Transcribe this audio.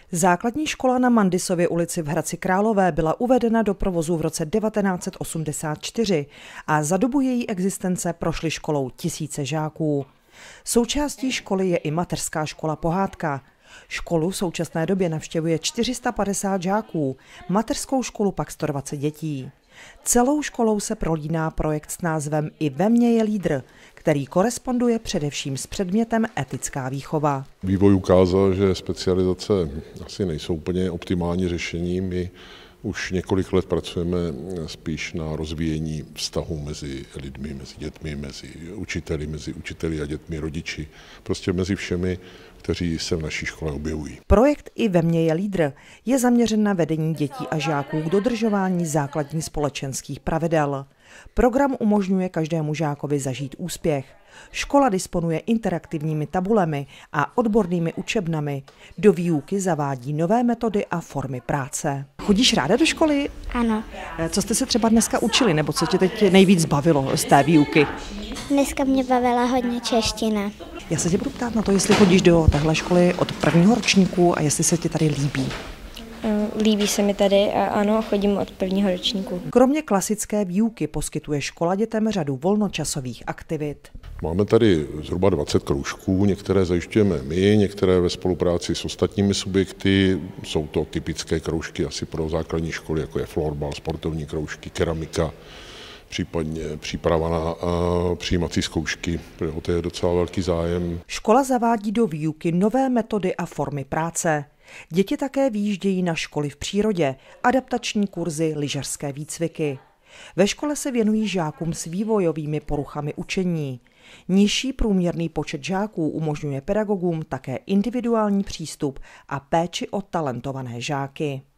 Základní škola na Mandisově ulici v Hradci Králové byla uvedena do provozu v roce 1984 a za dobu její existence prošly školou tisíce žáků. Součástí školy je i mateřská škola Pohádka. Školu v současné době navštěvuje 450 žáků, mateřskou školu pak 120 dětí. Celou školou se prolíná projekt s názvem I ve mně je lídr, který koresponduje především s předmětem etická výchova. Vývoj ukázal, že specializace asi nejsou úplně optimální řešení. My už několik let pracujeme spíš na rozvíjení vztahů mezi lidmi, mezi dětmi, mezi učiteli a dětmi, rodiči, prostě mezi všemi, kteří se v naší škole objevují. Projekt I ve mně je lídr je zaměřen na vedení dětí a žáků k dodržování základních společenských pravidel. Program umožňuje každému žákovi zažít úspěch. Škola disponuje interaktivními tabulemi a odbornými učebnami. Do výuky zavádí nové metody a formy práce. Chodíš ráda do školy? Ano. Co jste se třeba dneska učili, nebo co tě teď nejvíc bavilo z té výuky? Dneska mě bavila hodně čeština. Já se tě budu ptát na to, jestli chodíš do téhle školy od prvního ročníku a jestli se ti tady líbí. Líbí se mi tady a ano, chodím od prvního ročníku. Kromě klasické výuky poskytuje škola dětem řadu volnočasových aktivit. Máme tady zhruba 20 kroužků, některé zajišťujeme my, některé ve spolupráci s ostatními subjekty. Jsou to typické kroužky asi pro základní školy, jako je florbal, sportovní kroužky, keramika, případně příprava na přijímací zkoušky, protože o to je docela velký zájem. Škola zavádí do výuky nové metody a formy práce. Děti také vyjíždějí na školy v přírodě, adaptační kurzy, lyžařské výcviky. Ve škole se věnují žákům s vývojovými poruchami učení. Nižší průměrný počet žáků umožňuje pedagogům také individuální přístup a péči o talentované žáky.